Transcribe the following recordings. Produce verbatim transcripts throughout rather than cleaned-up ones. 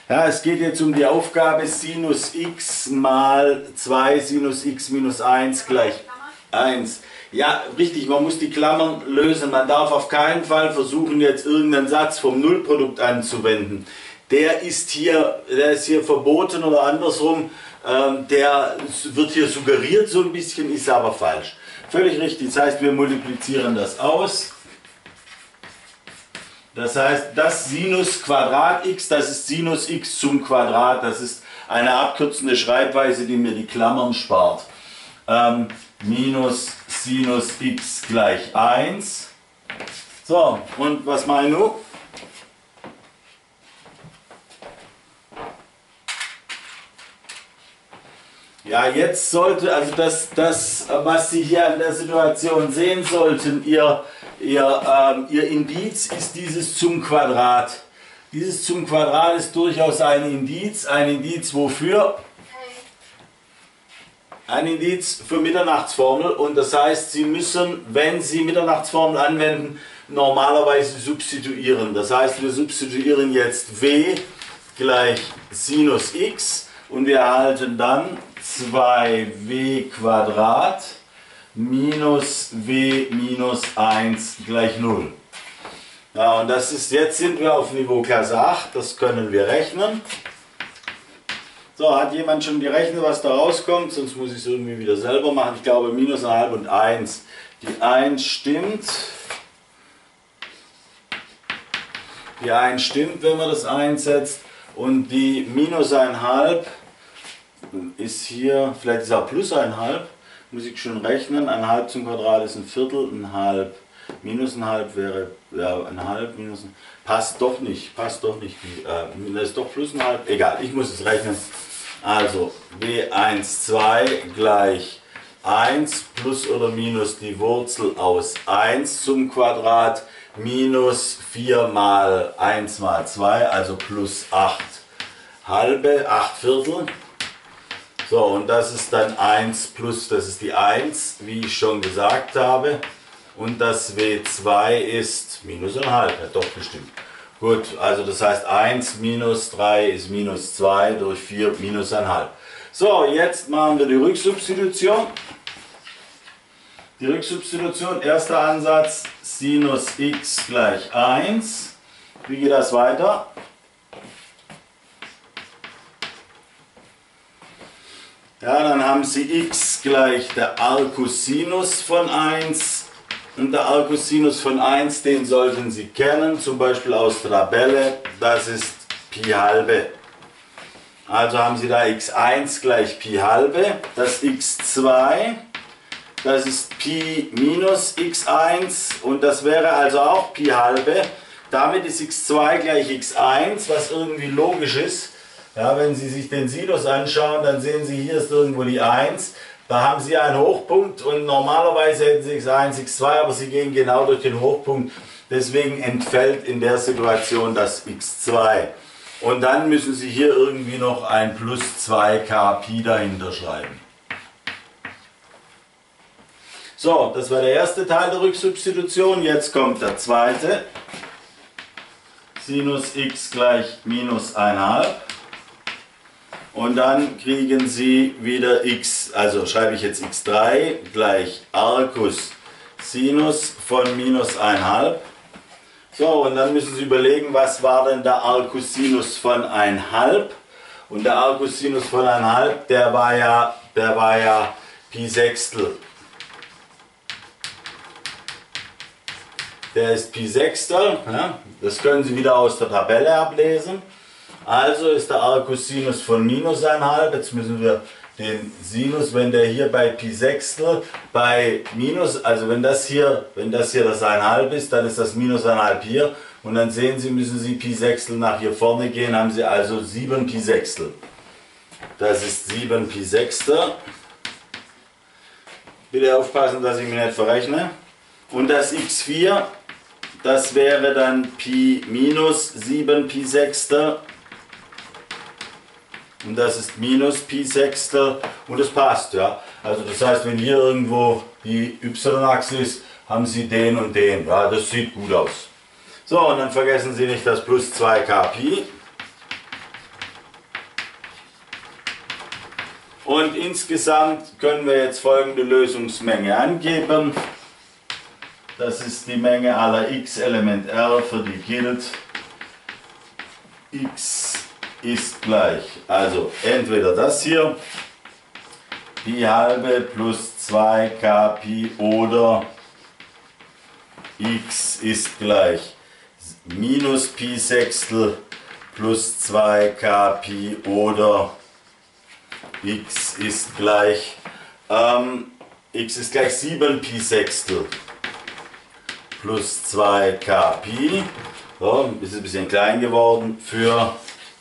Ja, es geht jetzt um die Aufgabe Sinus x mal zwei Sinus x minus eins gleich eins. Ja, richtig, man muss die Klammern lösen. Man darf auf keinen Fall versuchen, jetzt irgendeinen Satz vom Nullprodukt anzuwenden. Der ist hier, der ist hier verboten oder andersrum. Ähm, der wird hier suggeriert so ein bisschen, ist aber falsch. Völlig richtig, das heißt, wir multiplizieren das aus. Das heißt, das Sinus Quadrat x, das ist Sinus x zum Quadrat. Das ist eine abkürzende Schreibweise, die mir die Klammern spart. Ähm, minus Sinus x gleich eins. So, und was meine ich? Ja, jetzt sollte, also das, das, was Sie hier an der Situation sehen sollten, Ihr, Ihr, ähm, Ihr Indiz ist dieses zum Quadrat. Dieses zum Quadrat ist durchaus ein Indiz. Ein Indiz wofür? Ein Indiz für Mitternachtsformel. Und das heißt, Sie müssen, wenn Sie Mitternachtsformel anwenden, normalerweise substituieren. Das heißt, wir substituieren jetzt w gleich Sinus x und wir erhalten dann zwei w Quadrat minus w minus eins gleich null. Ja, und das ist, jetzt sind wir auf Niveau Klasse acht, das können wir rechnen. So, hat jemand schon gerechnet, was da rauskommt? Sonst muss ich es irgendwie wieder selber machen. Ich glaube minus eins und eins. Die eins stimmt. Die eins stimmt, wenn man das einsetzt. Und die minus eins Komma fünf ist hier, vielleicht ist auch plus eins Komma fünf, muss ich schon rechnen. ein Halb zum Quadrat ist ein Viertel, ein Halb minus ein Halb wäre, ja, ein Halb minus ein, passt doch nicht, passt doch nicht, äh, das ist doch plus ein Halb, egal, ich muss es rechnen. Also w eins zwei gleich eins plus oder minus die Wurzel aus eins zum Quadrat minus vier mal eins mal zwei, also plus acht halbe, acht Viertel. So, und das ist dann eins plus, das ist die eins, wie ich schon gesagt habe. Und das w zwei ist minus ein halb, ja doch bestimmt. Gut, also das heißt eins minus drei ist minus zwei durch vier minus ein halb. So, jetzt machen wir die Rücksubstitution. Die Rücksubstitution, erster Ansatz, Sinus x gleich eins. Wie geht das weiter? Ja, dann haben Sie x gleich der Arccosinus von eins. Und der Arccosinus von eins, den sollten Sie kennen, zum Beispiel aus der Tabelle, das ist Pi halbe. Also haben Sie da x eins gleich Pi halbe, das x zwei, das ist Pi minus x eins und das wäre also auch Pi halbe. Damit ist x zwei gleich x eins, was irgendwie logisch ist. Ja, wenn Sie sich den Sinus anschauen, dann sehen Sie, hier ist irgendwo die eins. Da haben Sie einen Hochpunkt und normalerweise hätten Sie x eins, x zwei, aber Sie gehen genau durch den Hochpunkt. Deswegen entfällt in der Situation das x zwei. Und dann müssen Sie hier irgendwie noch ein plus zwei k Pi dahinter schreiben. So, das war der erste Teil der Rücksubstitution. Jetzt kommt der zweite. Sinus x gleich minus eins Komma fünf. Und dann kriegen Sie wieder x, also schreibe ich jetzt x drei gleich Arcus Sinus von minus eins Komma fünf. So, und dann müssen Sie überlegen, was war denn der Arccosinus von eins Komma fünf. Und der Arccosinus von eins Komma fünf, der war ja, der war ja Pi Sechstel. Der ist Pi Sechstel, ja, das können Sie wieder aus der Tabelle ablesen. Also ist der Arccosinus von minus eins Komma fünf, jetzt müssen wir den Sinus, wenn der hier bei Pi Sechstel, bei minus, also wenn das hier, wenn das hier das eins Komma fünf ist, dann ist das minus eins Komma fünf hier. Und dann sehen Sie, müssen Sie Pi Sechstel nach hier vorne gehen, haben Sie also sieben Pi Sechstel. Das ist sieben Pi Sechstel. Bitte aufpassen, dass ich mich nicht verrechne. Und das x vier, das wäre dann Pi minus sieben Pi Sechstel. Und das ist minus Pi Sechstel und das passt, ja. Also das heißt, wenn hier irgendwo die y-Achse ist, haben Sie den und den, ja, das sieht gut aus. So, und dann vergessen Sie nicht das plus zwei k Pi. Und insgesamt können wir jetzt folgende Lösungsmenge angeben. Das ist die Menge aller x Element R, für die gilt, x ist gleich, also entweder das hier, Pi halbe plus zwei k Pi, oder x ist gleich minus Pi Sechstel plus zwei k Pi, oder x ist gleich, ähm, x ist gleich sieben Pi Sechstel plus zwei k Pi. So, ist ein bisschen klein geworden für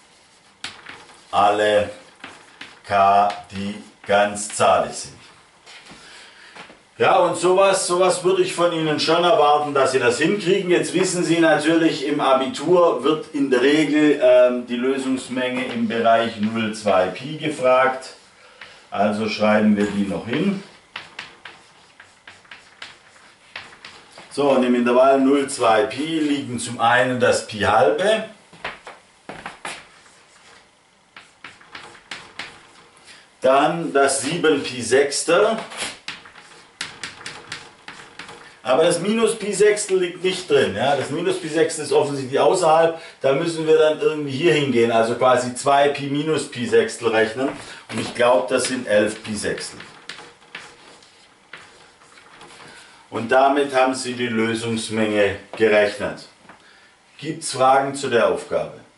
alle k, die ganzzahlig sind. Ja, und sowas, sowas würde ich von Ihnen schon erwarten, dass Sie das hinkriegen. Jetzt wissen Sie natürlich, im Abitur wird in der Regel ähm, die Lösungsmenge im Bereich null Komma zwei Pi gefragt. Also schreiben wir die noch hin. So, und im Intervall null Komma zwei Pi liegen zum einen das Pi halbe, dann das sieben Pi Sechstel, aber das minus Pi Sechstel liegt nicht drin. Ja? Das minus Pi Sechstel ist offensichtlich außerhalb, da müssen wir dann irgendwie hier hingehen, also quasi zwei Pi minus Pi Sechstel rechnen, und ich glaube, das sind elf Pi Sechstel. Und damit haben Sie die Lösungsmenge gerechnet. Gibt es Fragen zu der Aufgabe?